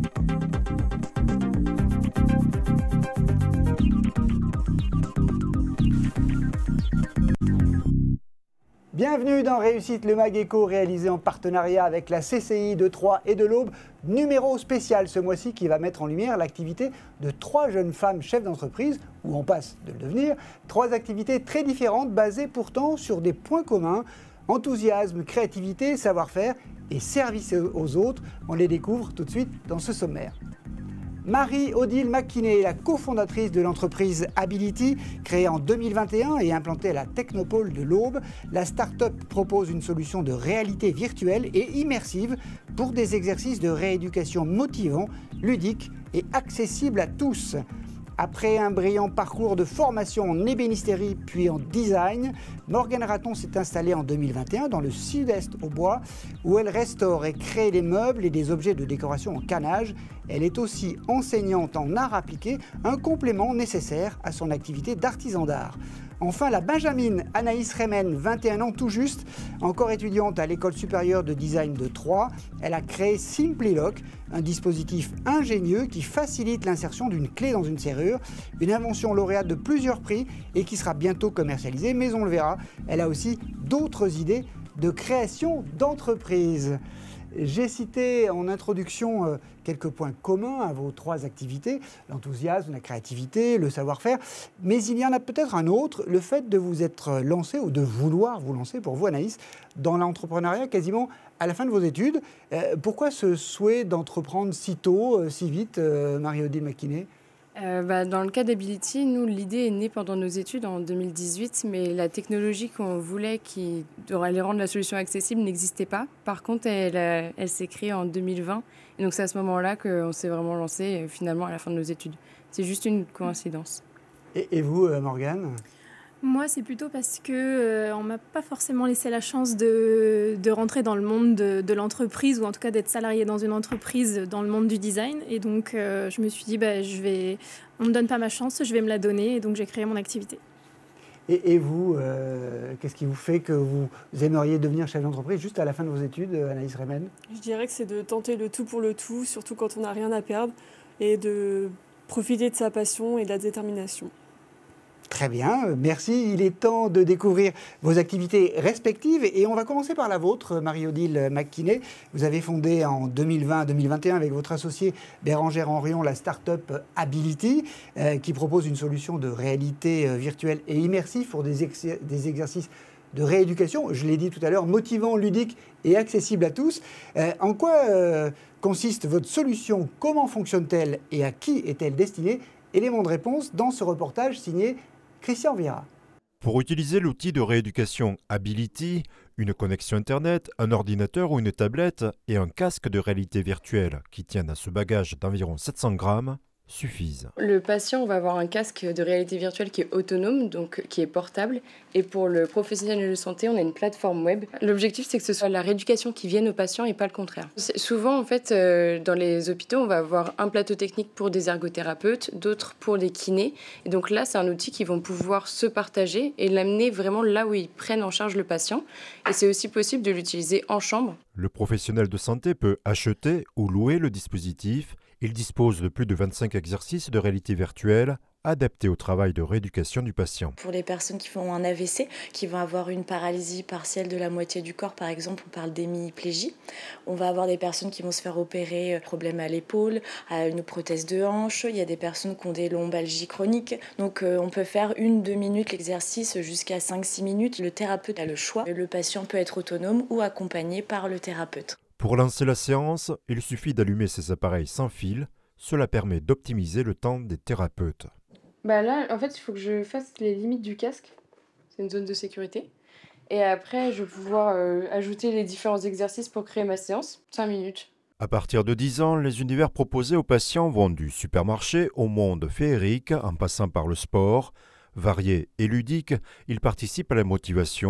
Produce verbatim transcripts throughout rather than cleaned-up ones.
Bienvenue dans Réussite le Mag Éco, réalisé en partenariat avec la C C I de Troyes et de l'Aube. Numéro spécial ce mois-ci qui va mettre en lumière l'activité de trois jeunes femmes chefs d'entreprise, ou en passe de le devenir. Trois activités très différentes, basées pourtant sur des points communs: enthousiasme, créativité, savoir-faire et service aux autres. On les découvre tout de suite dans ce sommaire. Marie-Odile McKinney est la cofondatrice de l'entreprise Ability, créée en deux mille vingt et un et implantée à la Technopole de l'Aube. La start-up propose une solution de réalité virtuelle et immersive pour des exercices de rééducation motivants, ludiques et accessibles à tous. Après un brillant parcours de formation en ébénisterie puis en design, Morgane Raton s'est installée en deux mille vingt et un dans le sud-est au Bois, où elle restaure et crée des meubles et des objets de décoration en canage. Elle est aussi enseignante en art appliqué, un complément nécessaire à son activité d'artisan d'art. Enfin, la Benjamine Anaïs Remen, vingt et un ans tout juste, encore étudiante à l'école supérieure de design de Troyes. Elle a créé Simply Lock, un dispositif ingénieux qui facilite l'insertion d'une clé dans une serrure, une invention lauréate de plusieurs prix et qui sera bientôt commercialisée, mais on le verra, elle a aussi d'autres idées de création d'entreprise. J'ai cité en introduction euh, quelques points communs à vos trois activités, l'enthousiasme, la créativité, le savoir-faire, mais il y en a peut-être un autre, le fait de vous être lancé ou de vouloir vous lancer, pour vous Anaïs, dans l'entrepreneuriat quasiment à la fin de vos études. Euh, pourquoi ce souhait d'entreprendre si tôt, euh, si vite, euh, Marie-Odile McKinney ? Euh, bah, dans le cas d'Ability, nous, l'idée est née pendant nos études en deux mille dix-huit, mais la technologie qu'on voulait qui allait rendre la solution accessible n'existait pas. Par contre, elle, euh, elle s'est créée en deux mille vingt, et donc c'est à ce moment-là qu'on s'est vraiment lancé, euh, finalement, à la fin de nos études. C'est juste une coïncidence. Et, et vous, euh, Morgane ? Moi, c'est plutôt parce que euh, on m'a pas forcément laissé la chance de, de rentrer dans le monde de, de l'entreprise, ou en tout cas d'être salarié dans une entreprise dans le monde du design. Et donc, euh, je me suis dit, bah, je vais, on me donne pas ma chance, je vais me la donner. Et donc, j'ai créé mon activité. Et, et vous, euh, qu'est-ce qui vous fait que vous aimeriez devenir chef d'entreprise juste à la fin de vos études, Anaïs Remen ? Je dirais que c'est de tenter le tout pour le tout, surtout quand on n'a rien à perdre, et de profiter de sa passion et de la détermination. Très bien, merci. Il est temps de découvrir vos activités respectives et on va commencer par la vôtre, Marie-Odile McKinney. Vous avez fondé en deux mille vingt deux mille vingt et un avec votre associé Bérangère Henrion la start-up Ability euh, qui propose une solution de réalité euh, virtuelle et immersive pour des, ex des exercices de rééducation, je l'ai dit tout à l'heure, motivant, ludique et accessible à tous. Euh, en quoi euh, consiste votre solution? Comment fonctionne-t-elle et à qui est-elle destinée? Élément de réponse dans ce reportage signé Christian Vira. Pour utiliser l'outil de rééducation Ability, une connexion Internet, un ordinateur ou une tablette et un casque de réalité virtuelle qui tiennent à ce bagage d'environ sept cents grammes suffisent. Le patient va avoir un casque de réalité virtuelle qui est autonome, donc qui est portable. Et pour le professionnel de santé, on a une plateforme web. L'objectif, c'est que ce soit la rééducation qui vienne au patient et pas le contraire. C'est souvent, en fait, euh, dans les hôpitaux, on va avoir un plateau technique pour des ergothérapeutes, d'autres pour les kinés. Et donc là, c'est un outil qu'ils vont pouvoir se partager et l'amener vraiment là où ils prennent en charge le patient. Et c'est aussi possible de l'utiliser en chambre. Le professionnel de santé peut acheter ou louer le dispositif. Il dispose de plus de vingt-cinq exercices de réalité virtuelle adaptés au travail de rééducation du patient. Pour les personnes qui font un A V C, qui vont avoir une paralysie partielle de la moitié du corps, par exemple, on parle d'hémiplégie. On va avoir des personnes qui vont se faire opérer, problème à l'épaule, à une prothèse de hanche. Il y a des personnes qui ont des lombalgies chroniques. Donc euh, on peut faire une, deux minutes l'exercice jusqu'à cinq, six minutes. Le thérapeute a le choix. Le patient peut être autonome ou accompagné par le thérapeute. Pour lancer la séance, il suffit d'allumer ces appareils sans fil. Cela permet d'optimiser le temps des thérapeutes. Bah là, en fait, il faut que je fasse les limites du casque. C'est une zone de sécurité. Et après, je vais pouvoir euh, ajouter les différents exercices pour créer ma séance. cinq minutes. À partir de dix ans, les univers proposés aux patients vont du supermarché au monde féerique, en passant par le sport. Variés et ludiques, ils participent à la motivation.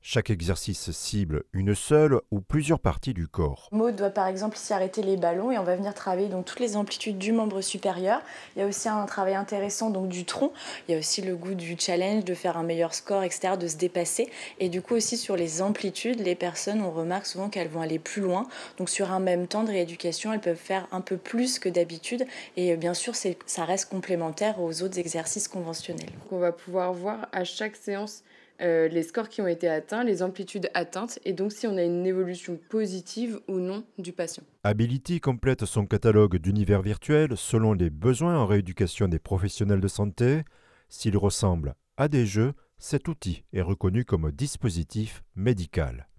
Chaque exercice cible une seule ou plusieurs parties du corps. Maud doit par exemple ici arrêter les ballons et on va venir travailler donc toutes les amplitudes du membre supérieur. Il y a aussi un travail intéressant donc du tronc. Il y a aussi le goût du challenge, de faire un meilleur score, et cetera, de se dépasser. Et du coup aussi sur les amplitudes, les personnes, on remarque souvent qu'elles vont aller plus loin. Donc sur un même temps de rééducation, elles peuvent faire un peu plus que d'habitude. Et bien sûr, c'est, ça reste complémentaire aux autres exercices conventionnels. Donc on va pouvoir voir à chaque séance Euh, les scores qui ont été atteints, les amplitudes atteintes, et donc si on a une évolution positive ou non du patient. Ability complète son catalogue d'univers virtuels selon les besoins en rééducation des professionnels de santé. S'il ressemble à des jeux, cet outil est reconnu comme dispositif médical.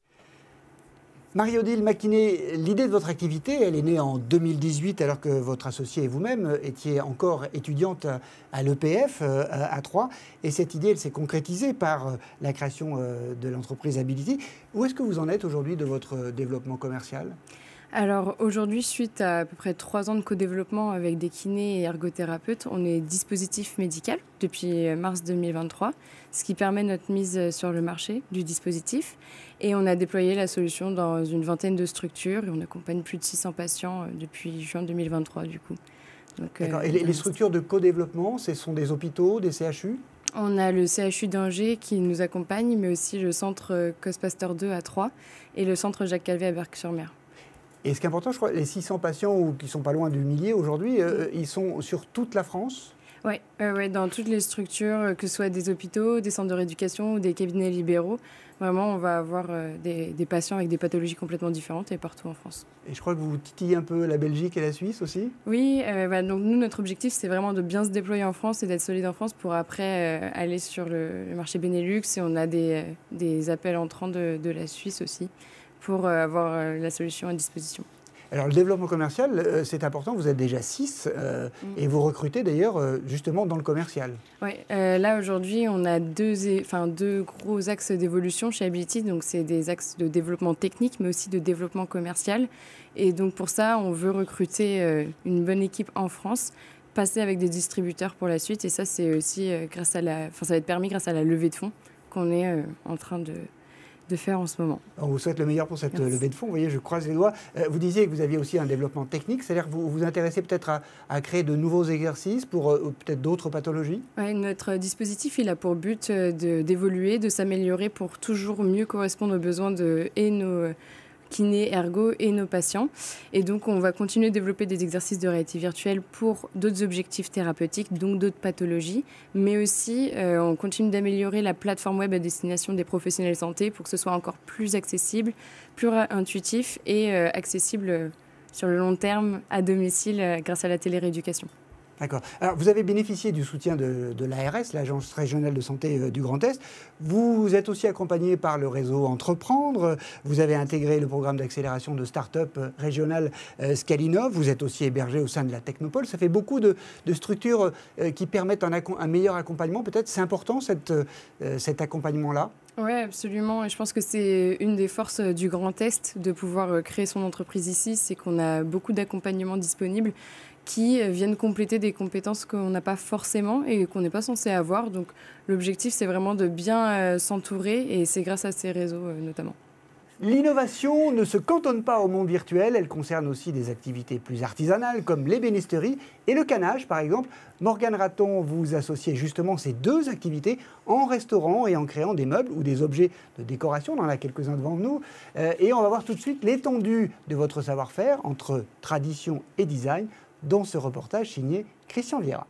Marie-Odile Maquinet, l'idée de votre activité, elle est née en deux mille dix-huit alors que votre associée et vous-même étiez encore étudiante à l'E P F à Troyes. Et cette idée, elle s'est concrétisée par la création de l'entreprise Ability. Où est-ce que vous en êtes aujourd'hui de votre développement commercial ? Alors aujourd'hui, suite à à peu près trois ans de co-développement avec des kinés et ergothérapeutes, on est dispositif médical depuis mars deux mille vingt-trois, ce qui permet notre mise sur le marché du dispositif. Et on a déployé la solution dans une vingtaine de structures et on accompagne plus de six cents patients depuis juin deux mille vingt-trois du coup. Donc, D'accord. Euh, et les, les structures de co-développement, ce sont des hôpitaux, des C H U ? On a le C H U d'Angers qui nous accompagne, mais aussi le centre Cos-Pasteur deux à Troyes et le centre Jacques Calvé à Berck-sur-Mer. Et ce qui est important, je crois, les six cents patients ou qui sont pas loin du millier aujourd'hui, euh, ils sont sur toute la France ? Oui, euh, ouais, dans toutes les structures, que ce soit des hôpitaux, des centres de rééducation ou des cabinets libéraux. Vraiment, on va avoir euh, des, des patients avec des pathologies complètement différentes et partout en France. Et je crois que vous titillez un peu la Belgique et la Suisse aussi ? Oui, euh, bah, donc nous, notre objectif, c'est vraiment de bien se déployer en France et d'être solide en France pour après euh, aller sur le, le marché Benelux. Et on a des, euh, des appels entrants de, de la Suisse aussi pour euh, avoir euh, la solution à disposition. Alors le développement commercial, euh, c'est important, vous êtes déjà six euh, mmh. et vous recrutez d'ailleurs euh, justement dans le commercial. Oui, euh, là aujourd'hui on a deux, enfin, deux gros axes d'évolution chez Ability, donc c'est des axes de développement technique mais aussi de développement commercial. Et donc pour ça on veut recruter euh, une bonne équipe en France, passer avec des distributeurs pour la suite et ça c'est aussi euh, grâce à la, enfin ça va être permis grâce à la levée de fonds qu'on est euh, en train de... de faire en ce moment. On vous souhaite le meilleur pour cette Merci. levée de fonds. Vous voyez, je croise les doigts. Euh, vous disiez que vous aviez aussi un développement technique, c'est-à-dire que vous vous intéressez peut-être à, à créer de nouveaux exercices pour euh, peut-être d'autres pathologies ? Ouais, notre dispositif, il a pour but de, d'évoluer, de s'améliorer pour toujours mieux correspondre aux besoins de et nos kinés, ergo et nos patients. Et donc, on va continuer de développer des exercices de réalité virtuelle pour d'autres objectifs thérapeutiques, donc d'autres pathologies. Mais aussi, euh, on continue d'améliorer la plateforme web à destination des professionnels de santé pour que ce soit encore plus accessible, plus intuitif et euh, accessible euh, sur le long terme à domicile euh, grâce à la télérééducation. D'accord. Alors, vous avez bénéficié du soutien de, de l'A R S, l'Agence régionale de santé euh, du Grand Est. Vous êtes aussi accompagné par le réseau Entreprendre. Vous avez intégré le programme d'accélération de start-up euh, régional euh, Scalinov. Vous êtes aussi hébergé au sein de la Technopole. Ça fait beaucoup de, de structures euh, qui permettent un, un meilleur accompagnement. Peut-être c'est important cette, euh, cet accompagnement-là ? Oui, absolument. Et je pense que c'est une des forces du Grand Est de pouvoir créer son entreprise ici. C'est qu'on a beaucoup d'accompagnements disponibles qui viennent compléter des compétences qu'on n'a pas forcément et qu'on n'est pas censé avoir. Donc l'objectif, c'est vraiment de bien euh, s'entourer et c'est grâce à ces réseaux euh, notamment. L'innovation ne se cantonne pas au monde virtuel, elle concerne aussi des activités plus artisanales comme l'ébénisterie et le canage par exemple. Morgane Raton, vous associez justement ces deux activités en restaurant et en créant des meubles ou des objets de décoration, on en a quelques-uns devant nous. Euh, et on va voir tout de suite l'étendue de votre savoir-faire entre tradition et design dans ce reportage signé Christian Vieira.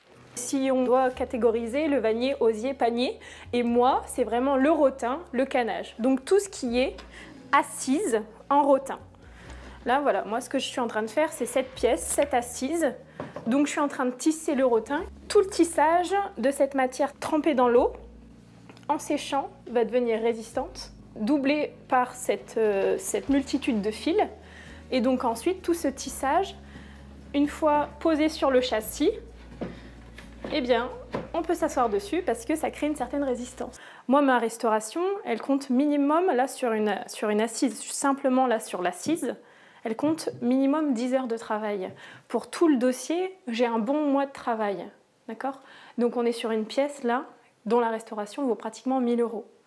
Si on doit catégoriser le vannier, osier, panier, et moi, c'est vraiment le rotin, le canage. Donc tout ce qui est assise en rotin. Là, voilà, moi, ce que je suis en train de faire, c'est cette pièce, cette assise. Donc je suis en train de tisser le rotin. Tout le tissage de cette matière trempée dans l'eau, en séchant, va devenir résistante, doublée par cette, euh, cette multitude de fils. Et donc ensuite, tout ce tissage, une fois posé sur le châssis, eh bien, on peut s'asseoir dessus parce que ça crée une certaine résistance. Moi, ma restauration, elle compte minimum, là, sur une, sur une assise, simplement là, sur l'assise, elle compte minimum dix heures de travail. Pour tout le dossier, j'ai un bon mois de travail, d'accord ? Donc, on est sur une pièce, là, dont la restauration vaut pratiquement mille euros.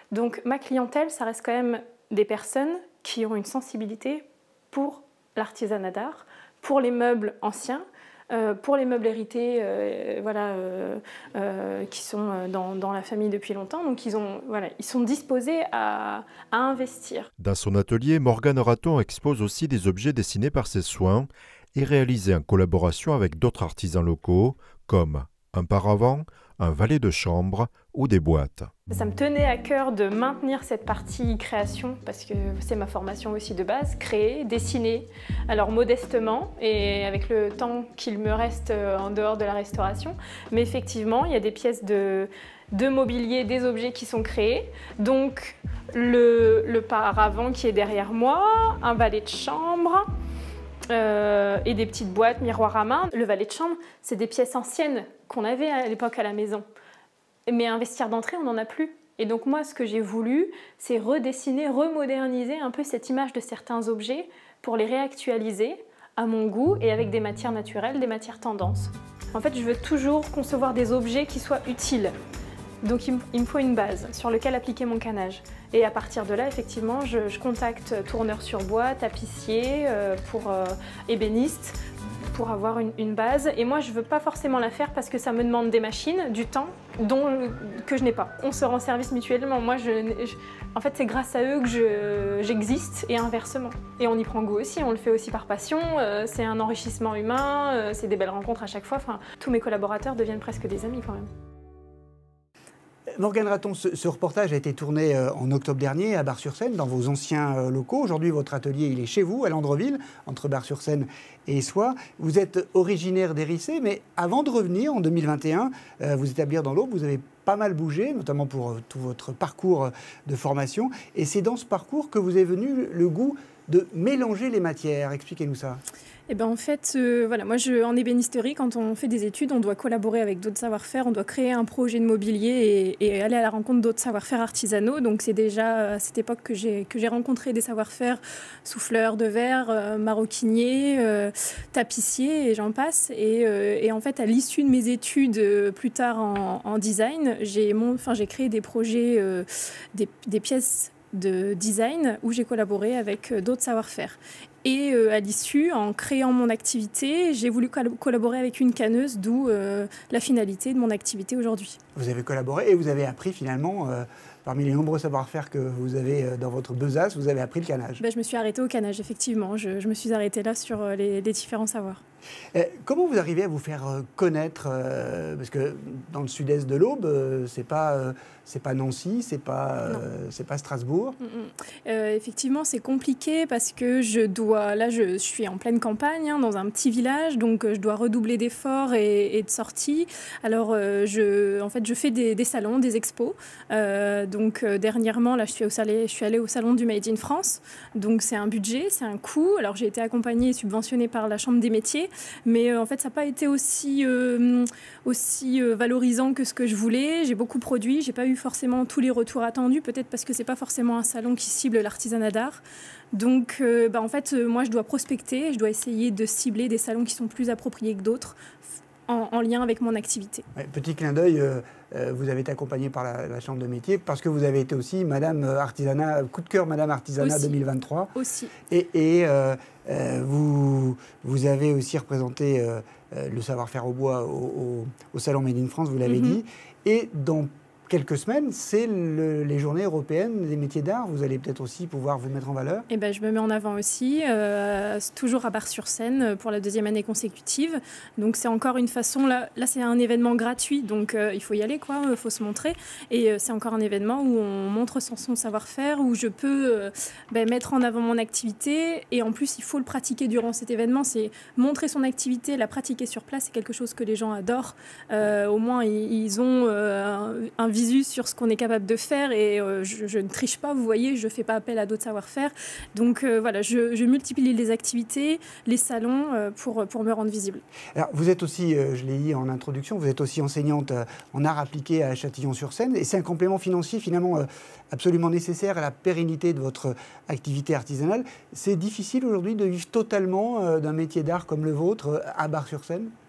Donc ma clientèle, ça reste quand même des personnes qui ont une sensibilité pour l'artisanat d'art, pour les meubles anciens, euh, pour les meubles hérités euh, voilà, euh, euh, qui sont dans, dans la famille depuis longtemps. Donc ils, ont, voilà, ils sont disposés à, à investir. Dans son atelier, Morgane Raton expose aussi des objets dessinés par ses soins et réalisés en collaboration avec d'autres artisans locaux, comme un paravent, un valet de chambre ou des boîtes. Ça me tenait à cœur de maintenir cette partie création parce que c'est ma formation aussi de base, créer, dessiner, alors modestement et avec le temps qu'il me reste en dehors de la restauration. Mais effectivement, il y a des pièces de, de mobilier, des objets qui sont créés. Donc le, le paravent qui est derrière moi, un valet de chambre, Euh, et des petites boîtes, miroirs à main. Le valet de chambre, c'est des pièces anciennes qu'on avait à l'époque à la maison. Mais un vestiaire d'entrée, on n'en a plus. Et donc moi, ce que j'ai voulu, c'est redessiner, remoderniser un peu cette image de certains objets pour les réactualiser à mon goût et avec des matières naturelles, des matières tendances. En fait, je veux toujours concevoir des objets qui soient utiles. Donc il me, il me faut une base sur laquelle appliquer mon canage. Et à partir de là, effectivement, je, je contacte tourneur sur bois, tapissier, euh, pour euh, ébéniste, pour avoir une, une base. Et moi, je ne veux pas forcément la faire parce que ça me demande des machines, du temps, dont, que je n'ai pas. On se rend service mutuellement. Moi, je, je, en fait, c'est grâce à eux que je, j'existe et inversement. Et on y prend goût aussi, on le fait aussi par passion. Euh, c'est un enrichissement humain, euh, c'est des belles rencontres à chaque fois. Enfin, tous mes collaborateurs deviennent presque des amis quand même. Morgane Raton, ce, ce reportage a été tourné euh, en octobre dernier à Bar-sur-Seine, dans vos anciens euh, locaux. Aujourd'hui, votre atelier, il est chez vous, à Landreville, entre Bar-sur-Seine et Issoire. Vous êtes originaire d'Hérissé, mais avant de revenir, en deux mille vingt et un, euh, vous établir dans l'Aube, vous avez pas mal bougé, notamment pour euh, tout votre parcours de formation. Et c'est dans ce parcours que vous est venu le goût de mélanger les matières. Expliquez-nous ça. Eh ben en fait, euh, voilà, moi je, en ébénisterie, quand on fait des études, on doit collaborer avec d'autres savoir-faire, on doit créer un projet de mobilier et, et aller à la rencontre d'autres savoir-faire artisanaux. Donc c'est déjà à cette époque que j'ai que j'ai rencontré des savoir-faire souffleurs de verre, euh, maroquiniers, euh, tapissiers et j'en passe. Et, euh, et en fait, à l'issue de mes études euh, plus tard en, en design, j'ai mon, enfin j'ai créé des projets, euh, des, des pièces de design où j'ai collaboré avec d'autres savoir-faire. Et euh, à l'issue, en créant mon activité, j'ai voulu collaborer avec une canneuse, d'où euh, la finalité de mon activité aujourd'hui. Vous avez collaboré et vous avez appris finalement, euh, parmi les nombreux savoir-faire que vous avez dans votre besace, vous avez appris le canage. Ben, je me suis arrêtée au canage, effectivement. Je, je me suis arrêtée là sur les, les différents savoirs. Et comment vous arrivez à vous faire connaître euh, parce que dans le sud-est de l'Aube, euh, c'est pas, euh, c'est pas Nancy, c'est pas, euh, c'est pas Strasbourg. Mm-hmm. euh, effectivement, c'est compliqué parce que je dois, là, je, je suis en pleine campagne, hein, dans un petit village, donc euh, je dois redoubler d'efforts et, et de sorties. Alors, euh, je, en fait, je fais des, des salons, des expos. Euh, donc, euh, dernièrement, là, je suis, au salé, je suis allée au salon du Made in France. Donc, c'est un budget, c'est un coût. Alors, j'ai été accompagnée et subventionnée par la Chambre des métiers. Mais euh, en fait, ça n'a pas été aussi, euh, aussi euh, valorisant que ce que je voulais. J'ai beaucoup produit, je n'ai pas eu forcément tous les retours attendus, peut-être parce que ce n'est pas forcément un salon qui cible l'artisanat d'art. Donc, euh, bah, en fait, euh, moi, je dois prospecter, je dois essayer de cibler des salons qui sont plus appropriés que d'autres, en, en lien avec mon activité. Ouais, petit clin d'œil, euh, euh, vous avez été accompagné par la, la Chambre de métier parce que vous avez été aussi Madame Artisanat, coup de cœur Madame Artisanat aussi, deux mille vingt-trois. Aussi. Et, et euh, euh, vous, vous avez aussi représenté euh, euh, le savoir-faire au bois au, au, au Salon Made in France, vous l'avez mm-hmm. dit. Et dans quelques semaines, c'est le, les journées européennes des métiers d'art. Vous allez peut-être aussi pouvoir vous mettre en valeur. Eh ben, je me mets en avant aussi, euh, toujours à Bar-sur-Seine pour la deuxième année consécutive. Donc c'est encore une façon, là, là c'est un événement gratuit, donc euh, il faut y aller, quoi, il faut se montrer. Et euh, c'est encore un événement où on montre son, son savoir-faire, où je peux euh, ben, mettre en avant mon activité. Et en plus, il faut le pratiquer durant cet événement. C'est montrer son activité, la pratiquer sur place, c'est quelque chose que les gens adorent. Euh, au moins, ils, ils ont euh, un visu sur ce qu'on est capable de faire et euh, je, je ne triche pas, vous voyez, je ne fais pas appel à d'autres savoir-faire. Donc euh, voilà, je, je multiplie les activités, les salons euh, pour, pour me rendre visible. Alors vous êtes aussi, euh, je l'ai dit en introduction, vous êtes aussi enseignante euh, en art appliqué à Châtillon-sur-Seine et c'est un complément financier finalement euh, absolument nécessaire à la pérennité de votre activité artisanale. C'est difficile aujourd'hui de vivre totalement euh, d'un métier d'art comme le vôtre euh, à Bar-sur-Seine ?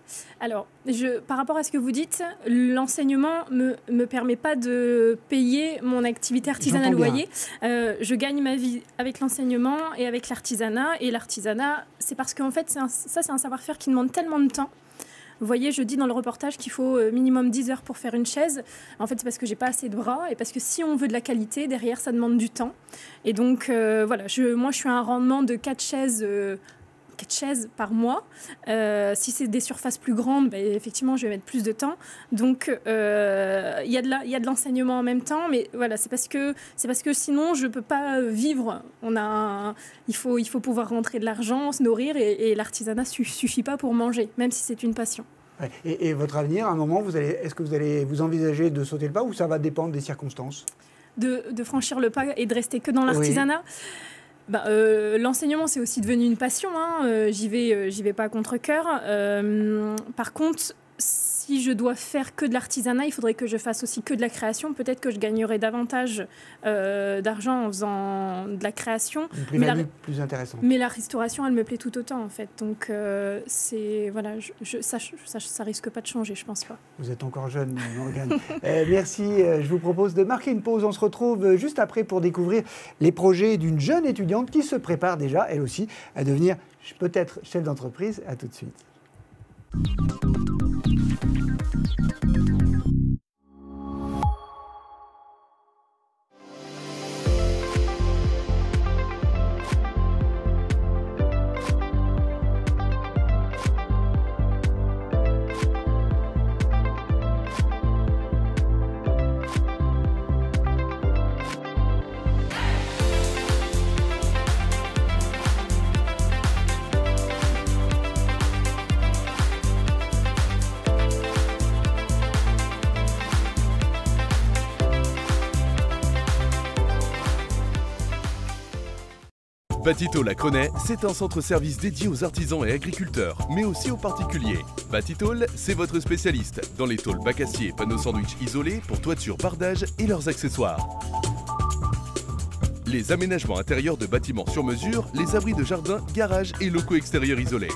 Alors, je, par rapport à ce que vous dites, l'enseignement ne me, me permet pas de payer mon activité artisanale, vous voyez. Euh, je gagne ma vie avec l'enseignement et avec l'artisanat. Et l'artisanat, c'est parce qu'en fait, c'est un, ça, c'est un savoir-faire qui demande tellement de temps. Vous voyez, je dis dans le reportage qu'il faut minimum dix heures pour faire une chaise. En fait, c'est parce que j'ai pas assez de bras et parce que si on veut de la qualité, derrière, ça demande du temps. Et donc, euh, voilà, je, moi, je suis à un rendement de quatre chaises... Euh, quatre chaises par mois. Euh, si c'est des surfaces plus grandes, bah, effectivement, je vais mettre plus de temps. Donc, euh, il y a de la, il y a de l'enseignement en même temps, mais voilà, c'est parce que, c'est parce que sinon, je ne peux pas vivre. On a un, il, faut, il faut pouvoir rentrer de l'argent, se nourrir, et, et l'artisanat ne suffit pas pour manger, même si c'est une passion. Ouais. Et, et votre avenir, à un moment, vous allez, est-ce que vous allez vous envisager de sauter le pas ou ça va dépendre des circonstances ? de, de franchir le pas et de rester que dans l'artisanat. Oui. Bah, euh, l'enseignement, c'est aussi devenu une passion. Hein. Euh, j'y vais, euh, j'y vais pas à contre-cœur. Euh, par contre, si je dois faire que de l'artisanat, il faudrait que je fasse aussi que de la création. Peut-être que je gagnerais davantage euh, d'argent en faisant de la création. Une plus-value mais la, plus intéressante. Mais la restauration, elle me plaît tout autant, en fait. Donc, euh, c'est, voilà, je, je, ça, ça, ça risque pas de changer, je pense pas. Vous êtes encore jeune, Morgane. euh, merci. Je vous propose de marquer une pause. On se retrouve juste après pour découvrir les projets d'une jeune étudiante qui se prépare déjà, elle aussi, à devenir peut-être chef d'entreprise. À tout de suite. Batito Lacrenay, c'est un centre-service dédié aux artisans et agriculteurs, mais aussi aux particuliers. Batitol, c'est votre spécialiste dans les tôles bac acier, panneaux sandwich isolés pour toiture, bardage et leurs accessoires. Les aménagements intérieurs de bâtiments sur mesure, les abris de jardin, garages et locaux extérieurs isolés.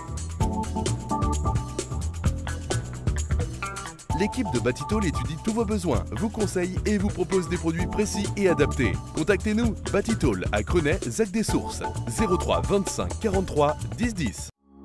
L'équipe de Batitol étudie tous vos besoins, vous conseille et vous propose des produits précis et adaptés. Contactez-nous, Batitol à Crenay, Zac des Sources, zéro trois vingt-cinq quarante-trois dix dix.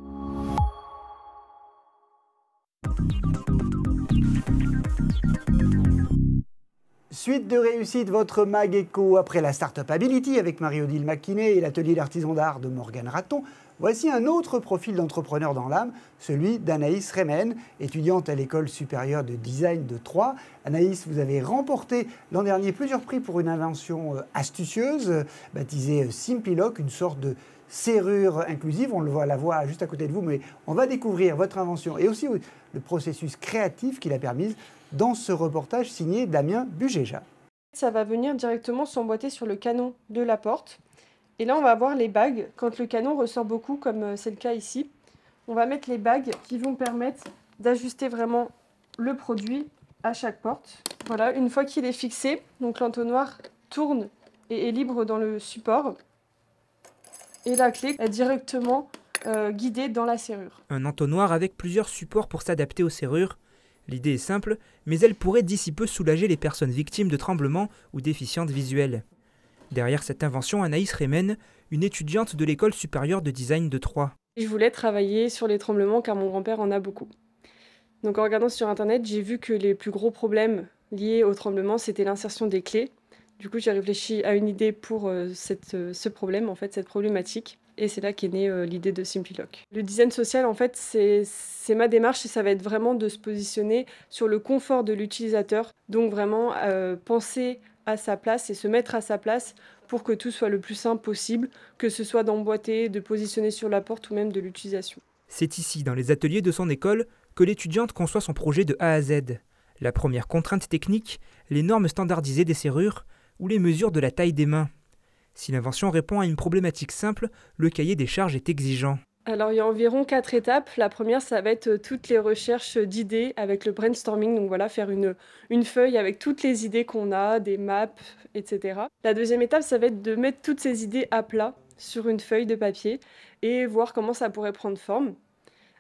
Suite de réussite, votre mag éco après la Startup Ability avec Marie-Odile McKinney et l'atelier d'artisan d'art de Morgane Raton. Voici un autre profil d'entrepreneur dans l'âme, celui d'Anaïs Remen, étudiante à l'école supérieure de design de Troyes. Anaïs, vous avez remporté l'an dernier plusieurs prix pour une invention astucieuse, baptisée Simplilock, une sorte de serrure inclusive. On le voit, la voit juste à côté de vous, mais on va découvrir votre invention et aussi le processus créatif qui l'a permise dans ce reportage signé Damien Bugéja. Ça va venir directement s'emboîter sur le canon de la porte. Et là, on va avoir les bagues. Quand le canon ressort beaucoup, comme c'est le cas ici, on va mettre les bagues qui vont permettre d'ajuster vraiment le produit à chaque porte. Voilà, une fois qu'il est fixé, donc l'entonnoir tourne et est libre dans le support. Et la clé est directement euh, guidée dans la serrure. Un entonnoir avec plusieurs supports pour s'adapter aux serrures. L'idée est simple, mais elle pourrait d'ici peu soulager les personnes victimes de tremblements ou déficientes visuelles. Derrière cette invention, Anaïs Remen, une étudiante de l'école supérieure de design de Troyes. Je voulais travailler sur les tremblements car mon grand-père en a beaucoup. Donc en regardant sur internet, j'ai vu que les plus gros problèmes liés aux tremblements, c'était l'insertion des clés. Du coup, j'ai réfléchi à une idée pour euh, cette, euh, ce problème, en fait, cette problématique. Et c'est là qu'est née euh, l'idée de Simplilock. Le design social, en fait, c'est, c'est ma démarche et ça va être vraiment de se positionner sur le confort de l'utilisateur. Donc vraiment euh, penser à sa place et se mettre à sa place pour que tout soit le plus simple possible, que ce soit d'emboîter, de positionner sur la porte ou même de l'utilisation. C'est ici, dans les ateliers de son école, que l'étudiante conçoit son projet de A à Z. La première contrainte technique, les normes standardisées des serrures ou les mesures de la taille des mains. Si l'invention répond à une problématique simple, le cahier des charges est exigeant. Alors il y a environ quatre étapes. La première, ça va être toutes les recherches d'idées avec le brainstorming. Donc voilà, faire une, une feuille avec toutes les idées qu'on a, des maps, et cetera. La deuxième étape, ça va être de mettre toutes ces idées à plat sur une feuille de papier et voir comment ça pourrait prendre forme.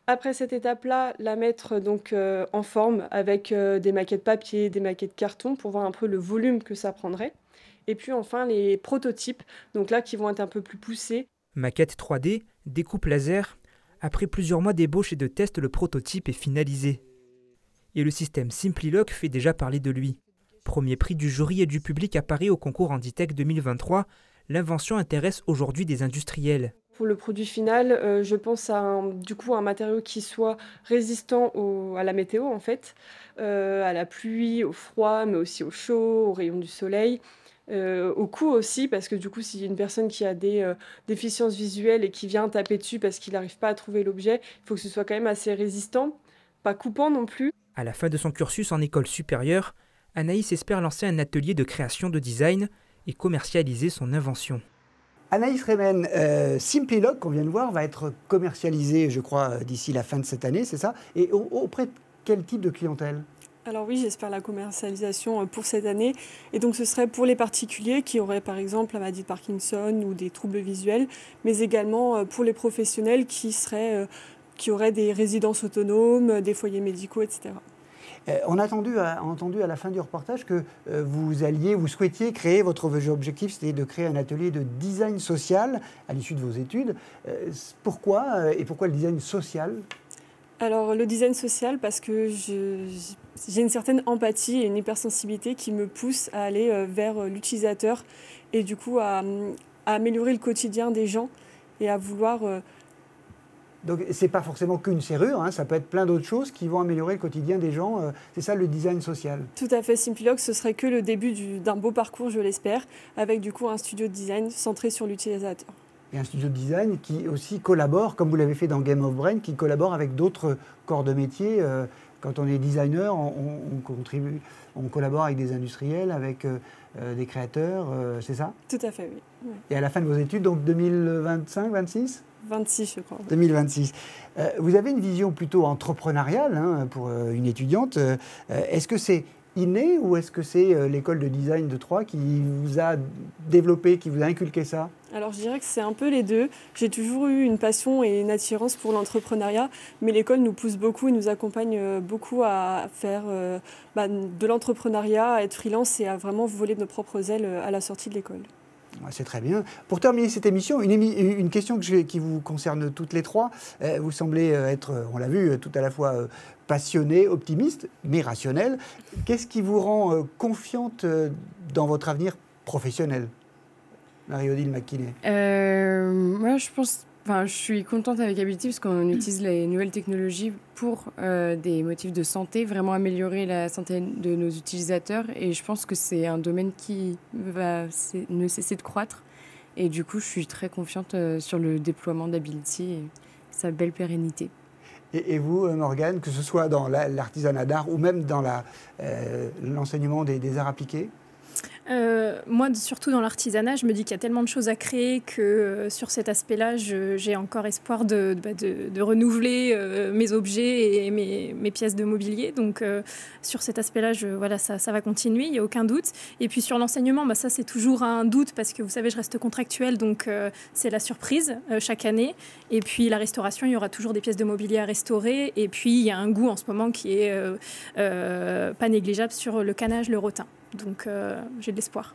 Après cette étape-là, la mettre donc euh, en forme avec euh, des maquettes papier, des maquettes carton pour voir un peu le volume que ça prendrait. Et puis enfin les prototypes, donc là qui vont être un peu plus poussés. Maquette trois D, découpe laser. Après plusieurs mois d'ébauche et de tests, le prototype est finalisé. Et le système SimpliLock fait déjà parler de lui. Premier prix du jury et du public à Paris au concours Handitech deux mille vingt-trois, l'invention intéresse aujourd'hui des industriels. Pour le produit final, euh, je pense à un, du coup, un matériau qui soit résistant au, à la météo, en fait, euh, à la pluie, au froid, mais aussi au chaud, aux rayons du soleil, euh, au coup aussi, parce que du coup, s'il y a une personne qui a des euh, déficiences visuelles et qui vient taper dessus parce qu'il n'arrive pas à trouver l'objet, il faut que ce soit quand même assez résistant, pas coupant non plus. À la fin de son cursus en école supérieure, Anaïs espère lancer un atelier de création de design et commercialiser son invention. Anaïs Remen, euh, SimpliLock, qu'on vient de voir, va être commercialisé, je crois, d'ici la fin de cette année, c'est ça? Et au, auprès de quel type de clientèle? Alors oui, j'espère la commercialisation pour cette année. Et donc ce serait pour les particuliers qui auraient par exemple la maladie de Parkinson ou des troubles visuels, mais également pour les professionnels qui, seraient, qui auraient des résidences autonomes, des foyers médicaux, et cetera. Euh, on a entendu à, entendu à la fin du reportage que euh, vous alliez, vous souhaitiez créer, votre objectif c'était de créer un atelier de design social à l'issue de vos études. Euh, pourquoi euh, et pourquoi le design social? Alors le design social parce que je, j'ai une certaine empathie et une hypersensibilité qui me pousse à aller vers l'utilisateur et du coup à, à améliorer le quotidien des gens et à vouloir... Euh, Donc, ce n'est pas forcément qu'une serrure, hein, ça peut être plein d'autres choses qui vont améliorer le quotidien des gens. Euh, c'est ça le design social. Tout à fait. SimpliLock, ce serait que le début du, d'un beau parcours, je l'espère, avec du coup un studio de design centré sur l'utilisateur. Et un studio de design qui aussi collabore, comme vous l'avez fait dans Game of Brain, qui collabore avec d'autres corps de métier. Euh, quand on est designer, on, on, on, contribue, on collabore avec des industriels, avec euh, des créateurs, euh, c'est ça? Tout à fait, oui. oui. Et à la fin de vos études, donc deux mille vingt-cinq, vingt-six vingt-six, je crois. deux mille vingt-six. Euh, vous avez une vision plutôt entrepreneuriale hein, pour euh, une étudiante. Euh, est-ce que c'est inné ou est-ce que c'est euh, l'école de design de Troyes qui vous a développé, qui vous a inculqué ça? Alors je dirais que c'est un peu les deux. J'ai toujours eu une passion et une attirance pour l'entrepreneuriat, mais l'école nous pousse beaucoup et nous accompagne beaucoup à faire euh, bah, de l'entrepreneuriat, à être freelance et à vraiment voler de nos propres ailes à la sortie de l'école. C'est très bien. Pour terminer cette émission, une, émi une question que je, qui vous concerne toutes les trois. Euh, vous semblez être, on l'a vu, tout à la fois euh, passionné, optimiste, mais rationnel. Qu'est-ce qui vous rend euh, confiante euh, dans votre avenir professionnel, Marie-Odile McKinney? euh, Moi, je pense... Enfin, je suis contente avec Ability parce qu'on utilise les nouvelles technologies pour euh, des motifs de santé, vraiment améliorer la santé de nos utilisateurs. Et je pense que c'est un domaine qui va ne cesser de croître. Et du coup, je suis très confiante euh, sur le déploiement d'Ability et sa belle pérennité. Et, et vous, Morgane, que ce soit dans l'artisanat d'art ou même dans euh, l'enseignement des, des arts appliqués? Euh, moi, surtout dans l'artisanat, je me dis qu'il y a tellement de choses à créer que euh, sur cet aspect-là, j'ai encore espoir de, de, de, de renouveler euh, mes objets et mes, mes pièces de mobilier. Donc, euh, sur cet aspect-là, voilà, ça, ça va continuer, il n'y a aucun doute. Et puis, sur l'enseignement, bah, ça, c'est toujours un doute parce que, vous savez, je reste contractuelle, donc euh, c'est la surprise euh, chaque année. Et puis, la restauration, il y aura toujours des pièces de mobilier à restaurer. Et puis, il y a un goût en ce moment qui est euh, euh, pas négligeable sur le canage, le rotin. Donc, euh, j'ai de l'espoir.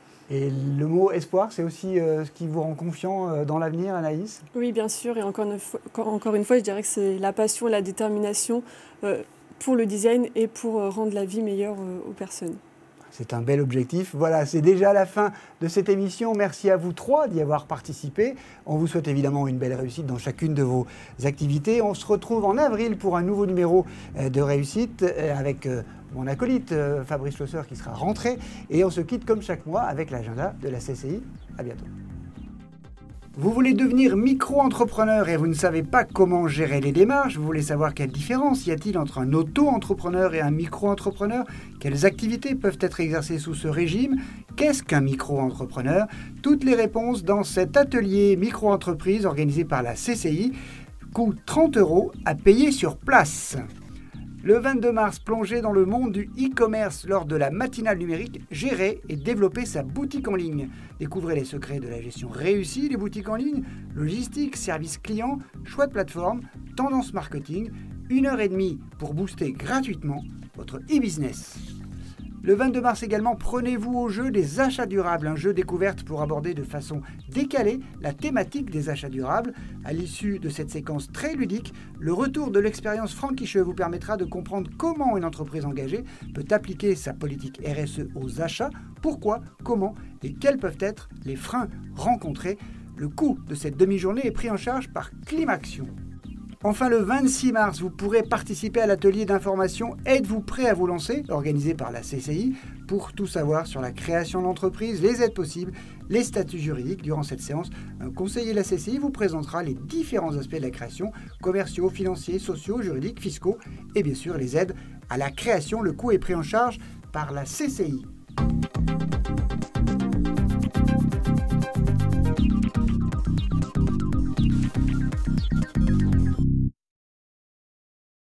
Et le mot espoir, c'est aussi euh, ce qui vous rend confiant euh, dans l'avenir, Anaïs? Oui, bien sûr. Et encore une fois, encore une fois je dirais que c'est la passion et la détermination euh, pour le design et pour euh, rendre la vie meilleure euh, aux personnes. C'est un bel objectif. Voilà, c'est déjà la fin de cette émission. Merci à vous trois d'y avoir participé. On vous souhaite évidemment une belle réussite dans chacune de vos activités. On se retrouve en avril pour un nouveau numéro de réussite avec mon acolyte Fabrice Schlosser qui sera rentré. Et on se quitte comme chaque mois avec l'agenda de la C C I. À bientôt. Vous voulez devenir micro-entrepreneur et vous ne savez pas comment gérer les démarches, vous voulez savoir quelle différence y a-t-il entre un auto-entrepreneur et un micro-entrepreneur, quelles activités peuvent être exercées sous ce régime, qu'est-ce qu'un micro-entrepreneur? Toutes les réponses dans cet atelier micro-entreprise organisé par la C C I, coût trente euros à payer sur place. Le vingt-deux mars, plongez dans le monde du e-commerce lors de la matinale numérique, gérer et développer sa boutique en ligne. Découvrez les secrets de la gestion réussie des boutiques en ligne, logistique, service client, choix de plateforme, tendance marketing, une heure et demie pour booster gratuitement votre e-business. Le vingt-deux mars également, prenez-vous au jeu des achats durables, un jeu découverte pour aborder de façon décalée la thématique des achats durables. À l'issue de cette séquence très ludique, le retour de l'expérience franquicheux vous permettra de comprendre comment une entreprise engagée peut appliquer sa politique R S E aux achats, pourquoi, comment et quels peuvent être les freins rencontrés. Le coût de cette demi-journée est pris en charge par Climaction. Enfin, le vingt-six mars, vous pourrez participer à l'atelier d'information « Êtes-vous prêt à vous lancer ?», organisé par la C C I, pour tout savoir sur la création d'entreprise, les aides possibles, les statuts juridiques. Durant cette séance, un conseiller de la C C I vous présentera les différents aspects de la création, commerciaux, financiers, sociaux, juridiques, fiscaux et bien sûr les aides à la création. Le coût est pris en charge par la C C I.